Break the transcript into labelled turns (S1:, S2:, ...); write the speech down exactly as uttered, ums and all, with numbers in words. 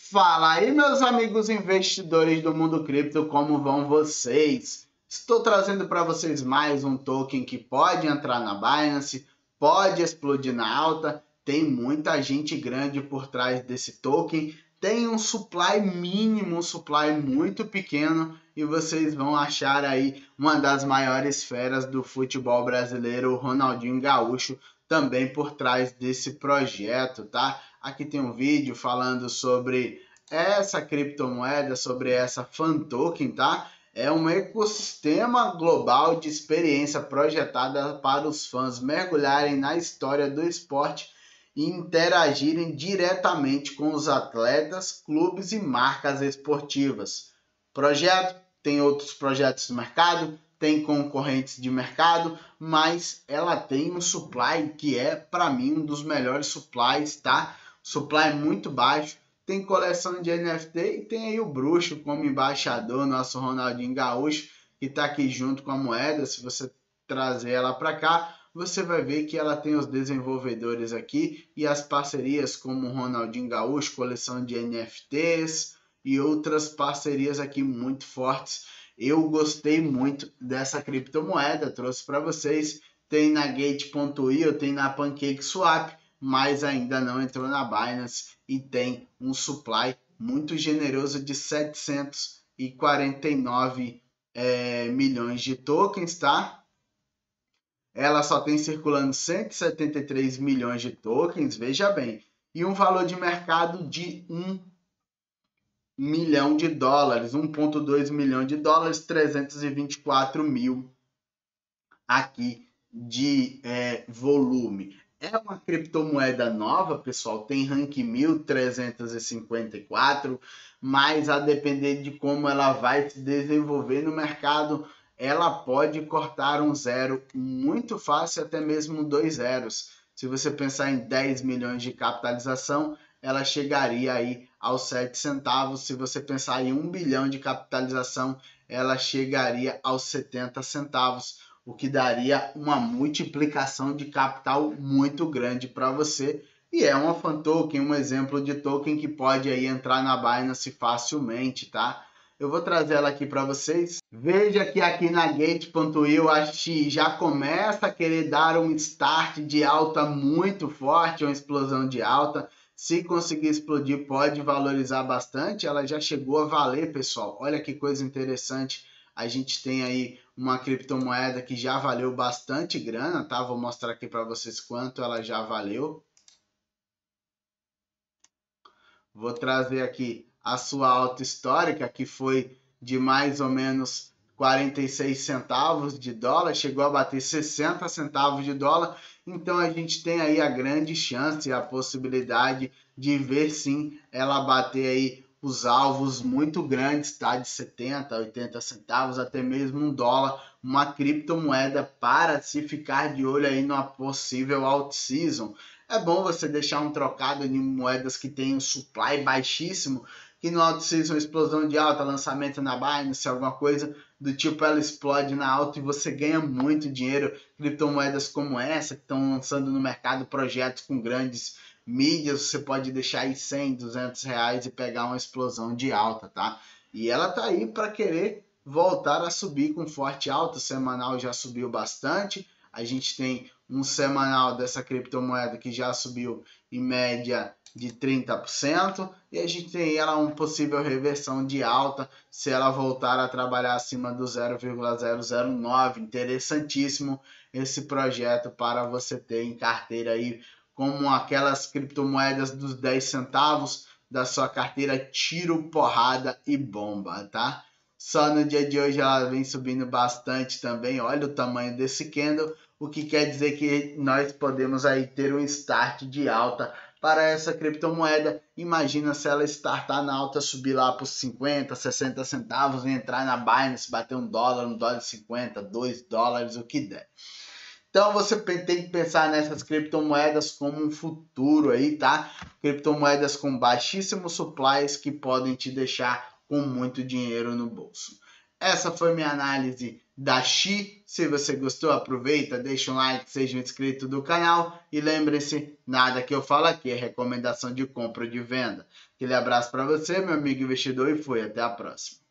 S1: Fala aí, meus amigos investidores do mundo cripto, como vão vocês? Estou trazendo para vocês mais um token que pode entrar na Binance, pode explodir na alta, tem muita gente grande por trás desse token, tem um supply mínimo, um supply muito pequeno e vocês vão achar aí uma das maiores feras do futebol brasileiro, o Ronaldinho Gaúcho, também por trás desse projeto, tá? Aqui tem um vídeo falando sobre essa criptomoeda, sobre essa fan token, tá? É um ecossistema global de experiência projetada para os fãs mergulharem na história do esporte e interagirem diretamente com os atletas, clubes e marcas esportivas. Projeto tem outros projetos no mercado, tem concorrentes de mercado, mas ela tem um supply que é, para mim, um dos melhores supplies, tá? Supply muito baixo, tem coleção de N F T e tem aí o bruxo como embaixador, nosso Ronaldinho Gaúcho, que está aqui junto com a moeda. Se você trazer ela para cá, você vai ver que ela tem os desenvolvedores aqui e as parcerias como o Ronaldinho Gaúcho, coleção de N F Ts e outras parcerias aqui muito fortes. Eu gostei muito dessa criptomoeda, trouxe para vocês. Tem na Gate ponto i o, tem na PancakeSwap, mas ainda não entrou na Binance e tem um supply muito generoso de setecentos e quarenta e nove é, milhões de tokens, tá? Ela só tem circulando cento e setenta e três milhões de tokens, veja bem, e um valor de mercado de um milhão de dólares, um vírgula dois milhão de dólares, trezentos e vinte e quatro mil aqui de é, volume. É uma criptomoeda nova, pessoal, tem rank mil trezentos e cinquenta e quatro, mas a depender de como ela vai se desenvolver no mercado, ela pode cortar um zero muito fácil, até mesmo dois zeros. Se você pensar em dez milhões de capitalização, ela chegaria aí aos sete centavos. Se você pensar em um bilhão de capitalização, ela chegaria aos setenta centavos, o que daria uma multiplicação de capital muito grande para você. E é uma fan token, um exemplo de token que pode aí entrar na Binance facilmente, tá? Eu vou trazer ela aqui para vocês. Veja que aqui na Gate ponto i o acho que já começa a querer dar um start de alta muito forte, uma explosão de alta. Se conseguir explodir, pode valorizar bastante. Ela já chegou a valer, pessoal. Olha que coisa interessante. A gente tem aí uma criptomoeda que já valeu bastante grana, tá? Vou mostrar aqui para vocês quanto ela já valeu. Vou trazer aqui a sua alta histórica, que foi de mais ou menos quarenta e seis centavos de dólar, chegou a bater sessenta centavos de dólar. Então a gente tem aí a grande chance, a possibilidade de ver sim ela bater aí os alvos muito grandes, tá? De setenta, oitenta centavos, até mesmo um dólar, uma criptomoeda para se ficar de olho aí numa possível alt season. É bom você deixar um trocado de moedas que tem um supply baixíssimo, que no alt season, explosão de alta, lançamento na Binance, alguma coisa do tipo, ela explode na alta e você ganha muito dinheiro. Criptomoedas como essa, que estão lançando no mercado projetos com grandes mídias, você pode deixar aí cem, duzentos reais e pegar uma explosão de alta, tá? E ela tá aí para querer voltar a subir com forte alta. O semanal já subiu bastante. A gente tem um semanal dessa criptomoeda que já subiu em média de trinta por cento, e a gente tem ela uma possível reversão de alta se ela voltar a trabalhar acima do zero vírgula zero zero nove. Interessantíssimo esse projeto para você ter em carteira aí, como aquelas criptomoedas dos dez centavos da sua carteira, tiro, porrada e bomba, tá? Só no dia de hoje ela vem subindo bastante também. Olha o tamanho desse candle, o que quer dizer que nós podemos aí ter um start de alta para essa criptomoeda. Imagina se ela startar na alta, subir lá por cinquenta, sessenta centavos e entrar na Binance, bater um dólar, um dólar e cinquenta, dois dólares, o que der. Então você tem que pensar nessas criptomoedas como um futuro aí, tá? Criptomoedas com baixíssimos supplies que podem te deixar com muito dinheiro no bolso. Essa foi minha análise da Xi. Se você gostou, aproveita, deixa um like, seja um inscrito do canal e lembre-se, nada que eu falo aqui é recomendação de compra ou de venda. Aquele abraço para você, meu amigo investidor, e fui, até a próxima.